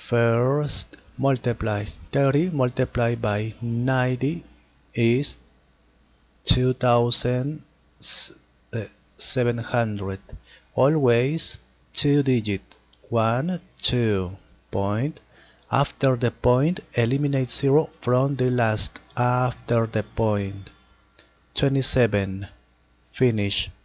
First, multiply. 30 multiplied by 90 is 2700. Always two digit. 1, 2. Point. After the point, eliminate 0 from the last after the point. 27. Finish.